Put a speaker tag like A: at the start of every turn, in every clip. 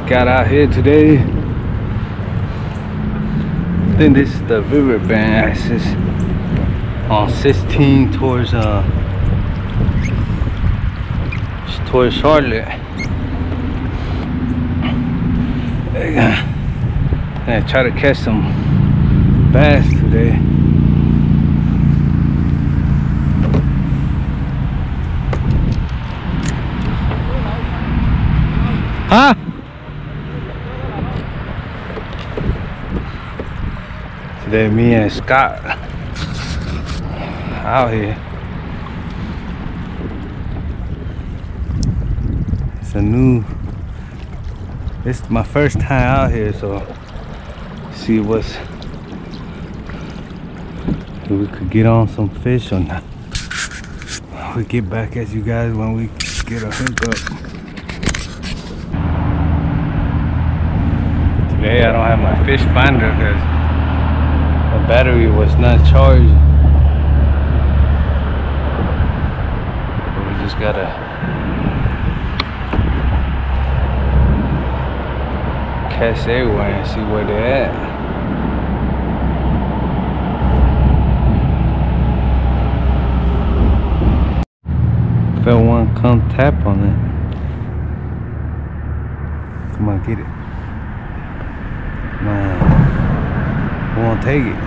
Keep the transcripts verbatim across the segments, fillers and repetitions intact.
A: just got out here today. I think this is the riverbank access on sixteen towards uh towards Charlotte. I'm gonna try to catch some bass today. Huh? Today me and Scott out here. It's a new, it's my first time out here, so see what's, if we could get on some fish or not. We'll get back at you guys when we get a hookup. Today I don't have my fish finder because the battery was not charged. But we just gotta cast everywhere and see where they're at. Felt one come tap on it. Come on, get it. Man, won't take it.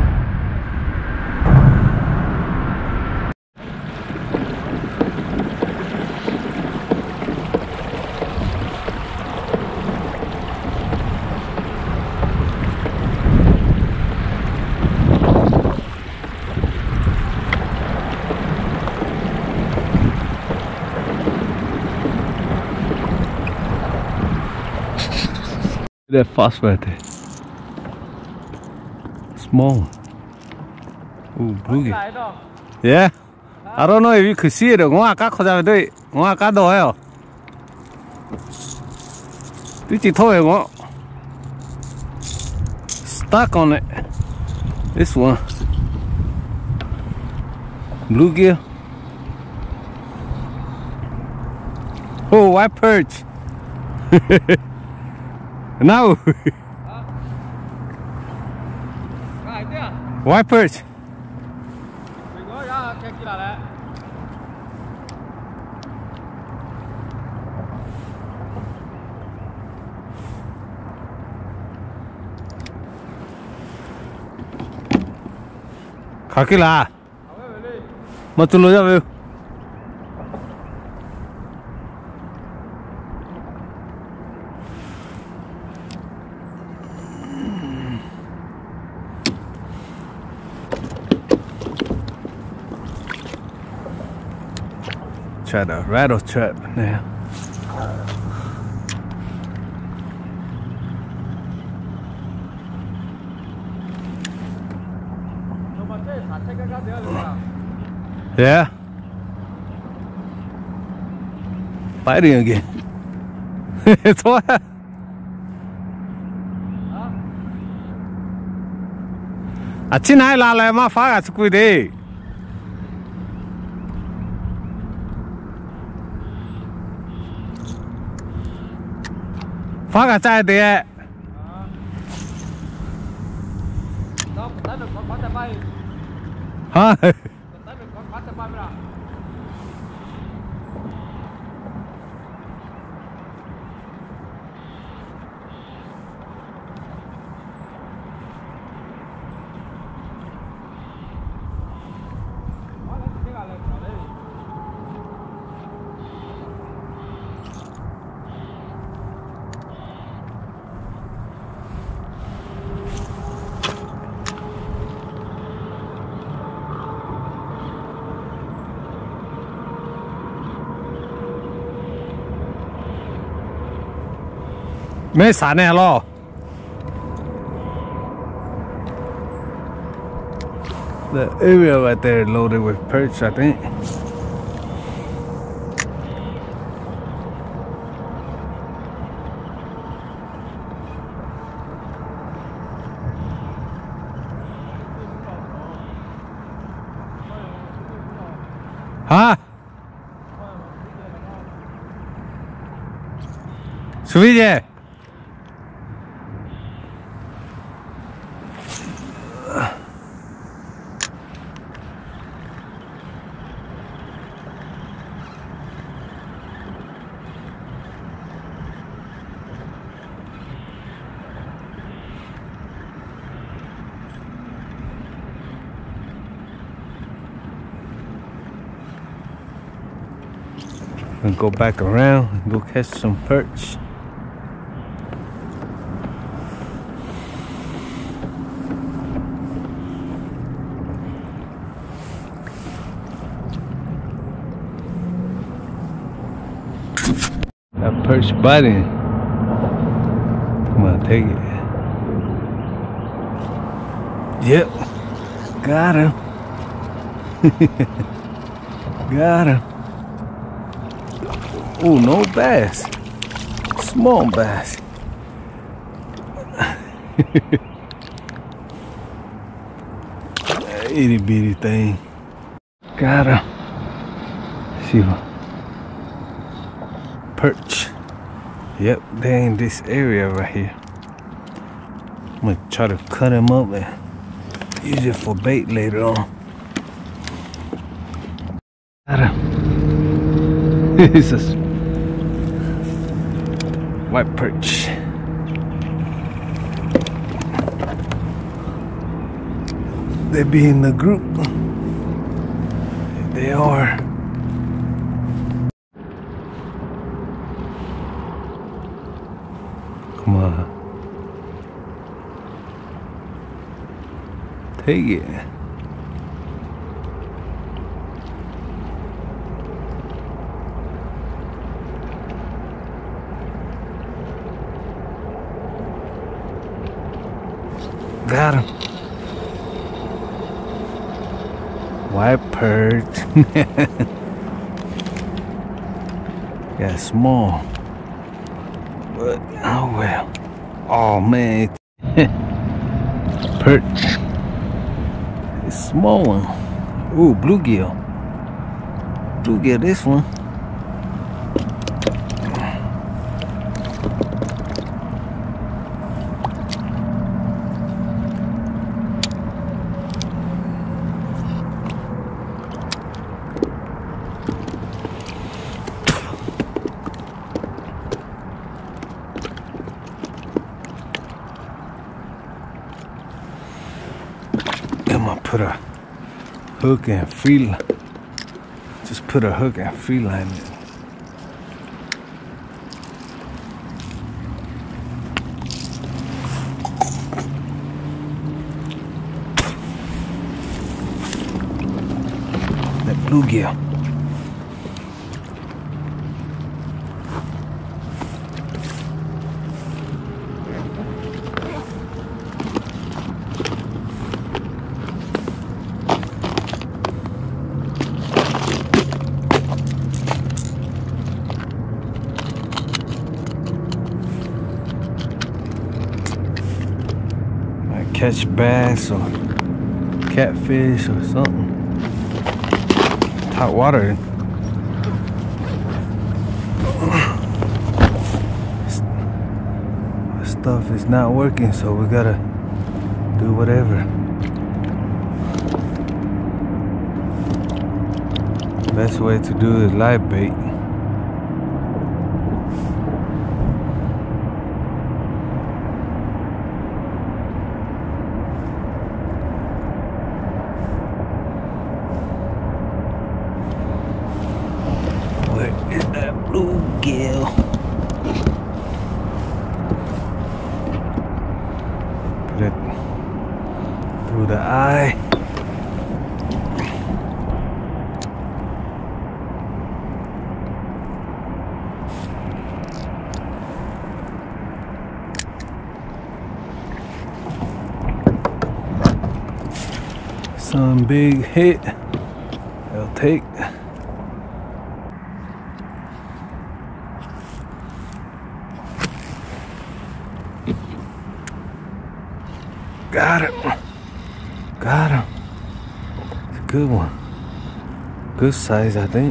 A: That phosphate there. Small. Ooh, boogie. Yeah. I don't know if you could see it. Ngwa cá khó ra đây. Ngwa cá đồ heo. Tí chỉ thôi ngwa. Stuck on it. This one. Bluegill. Oh, white perch. No. White perch. Khá cái là mà tôi lôi ra về. Try to rattle trap now. Yeah. Fighting again. It's what? À chín hai là lại mà phá cả quy đi. Phá cả trai đi. Hả? Mấy sản này lo. The area right there loaded with perch, I think. Hả? Suy gì? and go back around and go catch some perch. That perch biting. Come on, take it. Yep, got him. Got him. Oh, no bass. Small bass. Itty bitty thing. Got him. See what? Perch. Yep, they're in this area right here. I'm gonna try to cut him up and use it for bait later on. Got him. It's a white perch. They be in the group. They are. Come on. Take it. Got him. White perch. Yeah, small. But oh well. Oh man. Perch. It's small one. Ooh, bluegill. Bluegill this one. I'm gonna put a hook and free line. Just put a hook and free line in. That bluegill. Catch bass or catfish or something. Hot water. This stuff is not working, so we gotta do whatever. Best way to do is live bait. Is that bluegill? Put it through the eye. Some big hit. They'll take. Got him. Got him. It's a good one. Good size, I think.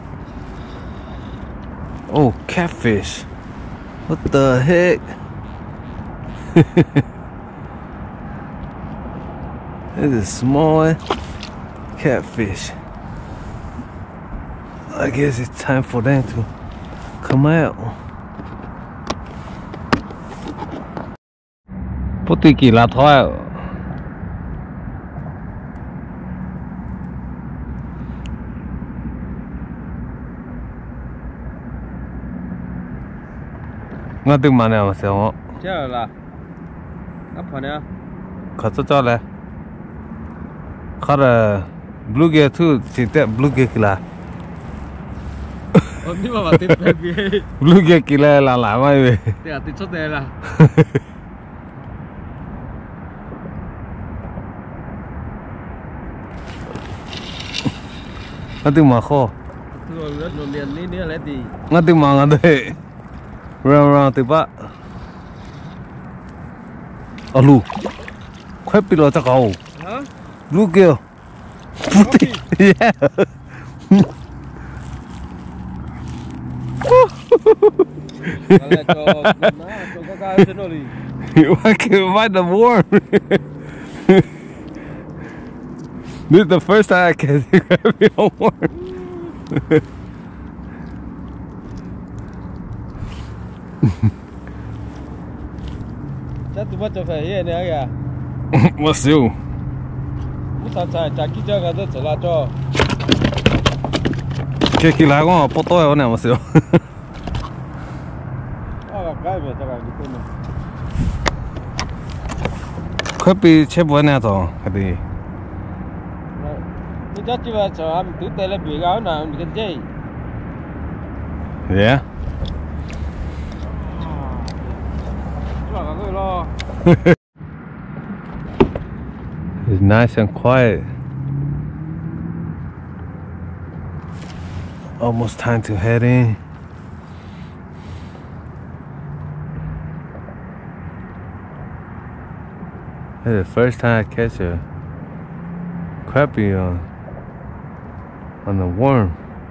A: Oh, catfish. What the heck? This is a small catfish. I guess it's time for them to come out. Putiki là thôi. Ngã tiếng mà nào mà sao hả?
B: Chưa là ấp phần nè.
A: Khá cho cho lại. Khá là blue gear thu chỉ tệ blue gear kìa.
B: Ôm nhưng mà bà tít về bia.
A: Blue gear kìa là làm ai vậy?
B: Thì là tít xuất đây là.
A: Ngã tiếng mà khó.
B: Rồi rất rồi liền ní nữa lấy gì?
A: Ngã tiếng mà ngã đây. Round round từ bác. Alu. Khóe bị lo chắc cầu.
B: Hả?
A: Blue gear. Yeah. I can find the worm. This is the first time I can grab me a worm.
B: Chắc tụi bắt cho phải hiện này kìa.
A: What's you?
B: Bút thật sai chả kỹ cho cái trở lại cho.
A: Cái kỳ lạ quá, bắt tôi ở này mà sao?
B: À cái về cho cái đi con này.
A: Khóe bị chết bữa nào rồi, cái gì?
B: Bây giờ chỉ là cho anh tự tay là bị gáo nào mình cái gì?
A: Yeah. It's nice and quiet. Almost time to head in. This is the first time I catch a crappie on on the worm.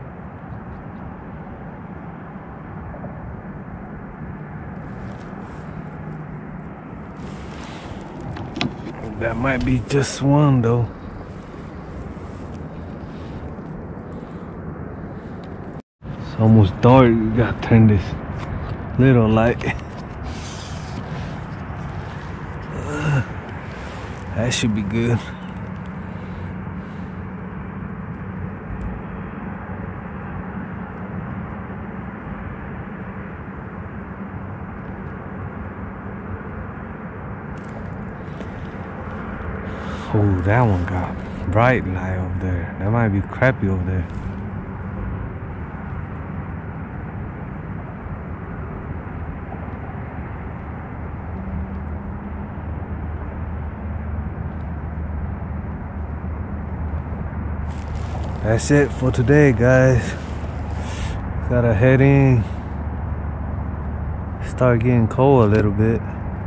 A: That might be just one though. It's almost dark. You gotta turn this little light. Uh, that should be good. Oh, that one got bright light over there. That might be crappy over there. That's it for today, guys. Gotta head in. Start getting cold a little bit.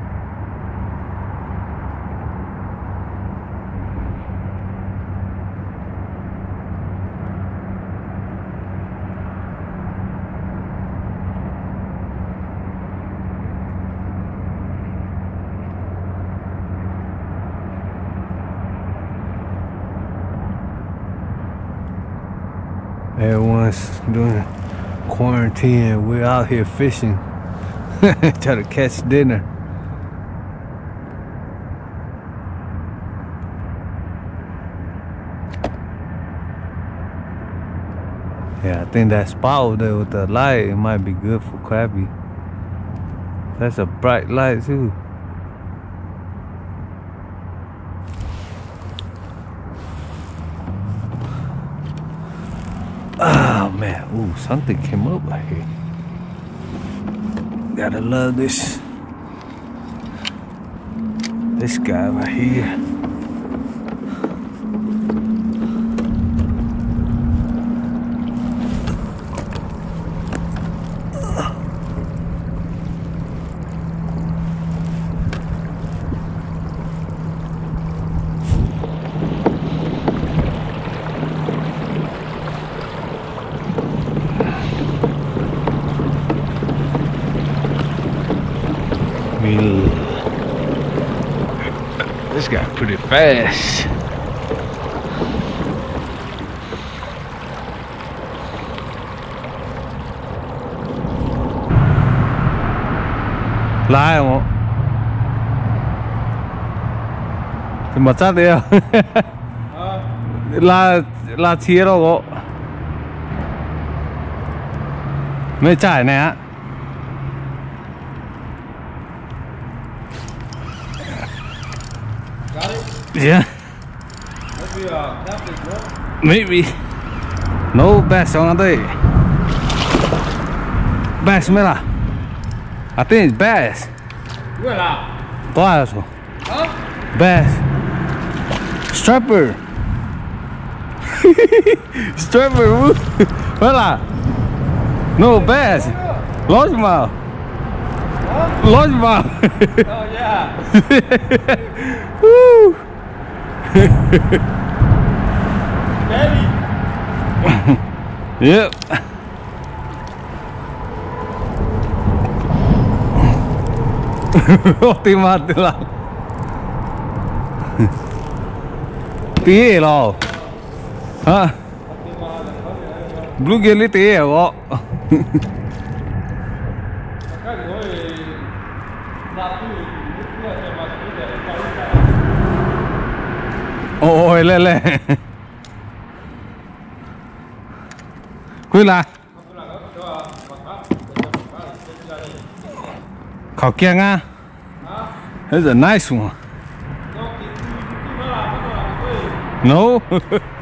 A: Everyone's doing quarantine. We're out here fishing. Try to catch dinner. Yeah, I think that spot over there with the light, it might be good for crappie. That's a bright light too. Oh man, ooh, something came up right here. Gotta love this. This guy right here. This guy pretty fast. Lái không? Thì mà chắc đi không? Là là chia đâu có. Mấy trải này á. Yeah.
B: Maybe uh, that is no.
A: Maybe. No bass on đây. Bass mới là. I think it's bass.
B: Where là?
A: Bass.
B: Huh?
A: Bass. Stripper. Stripper. Phải là. No bass. Largemouth. Largemouth.
B: Oh yeah.
A: Woo.
B: Daddy.
A: Yep. Tìm mặt là tí lo hả blue gill tí à có ôi lên lên quy là khảo kiêng á. That's a nice one. No.